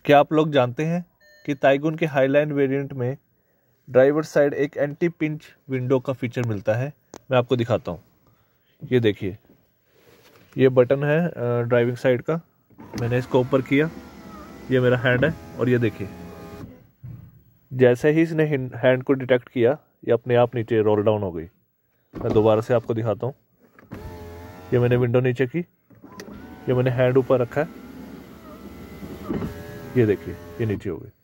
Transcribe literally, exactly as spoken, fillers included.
क्या आप लोग जानते हैं कि ताइगुन के हाईलाइन वेरिएंट में ड्राइवर साइड एक एंटी पिंच विंडो का फीचर मिलता है। मैं आपको दिखाता हूँ। ये देखिए, ये बटन है ड्राइविंग साइड का। मैंने इसको ऊपर किया, ये मेरा हैंड है, और ये देखिए जैसे ही इसने हैंड को डिटेक्ट किया ये अपने आप नीचे रोल डाउन हो गई। मैं दोबारा से आपको दिखाता हूँ। ये मैंने विंडो नीचे की, ये मैंने हैंड ऊपर रखा है, ये देखिए ये नीचे हो गई।